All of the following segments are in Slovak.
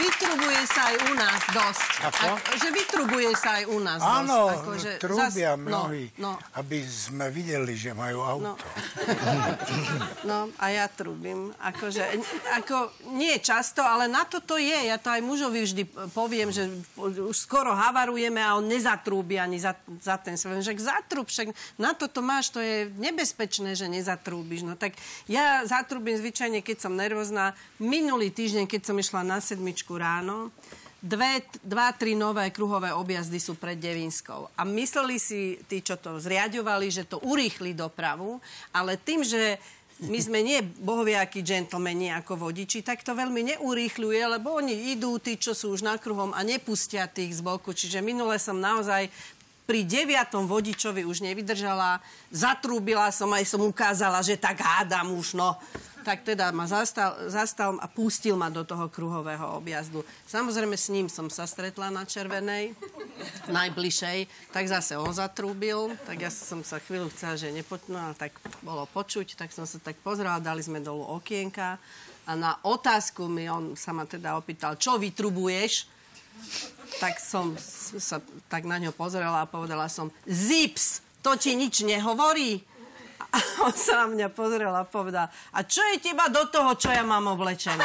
vytrubuje sa aj u nás dosť. Že vytrubuje sa aj u nás dosť. Áno, trúbia mnohí, aby sme videli, že majú auto. No, a ja trúbim. Nie často, ale na to je. Ja to aj mužovi vždy poviem, že už skoro havarujeme a on nezatrúbi ani za ten svoj. Však zatrúb, však na to máš, to je nebezpečné, že nezatrúbiš. No tak ja zatrúbim zvyčajne, keď som nervózna. Minulý týždeň, keď som išla na 7 ráno, 2-3 nové kruhové objazdy sú pred Devinskou. A mysleli si tí, čo to zriaďovali, že to urýchli dopravu, ale tým, že my sme nie bohoviakí džentlmeni ako vodiči, tak to veľmi neurýchľuje, lebo oni idú, tí, čo sú už na kruhom a nepustia tých z boku. Čiže minule som naozaj pri 9. vodičovi už nevydržala, zatrúbila som, aj som ukázala, že tak hádam už, no. Tak teda ma zastal a pustil ma do toho kruhového objazdu. Samozrejme s ním som sa stretla na Červenej, najbližšej, tak zase on zatrúbil, tak ja som sa chvíľu chcela, že ale tak bolo počuť, tak som sa tak pozrela, dali sme dolu okienka a na otázku on sa ma teda opýtal, čo vytrubuješ? Tak som sa tak na ňo pozrela a povedala som, zips, to ti nič nehovorí? A on sa na mňa pozrel a povedal, a čo je teba do toho, čo ja mám oblečené?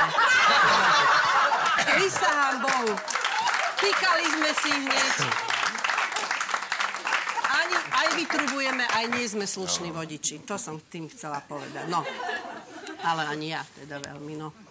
Prisahám Bohu. Týkali sme si hneď. Aj vytrubujeme, aj nie sme slušní vodiči. To som tým chcela povedať. No, ale ani ja teda veľmi, no.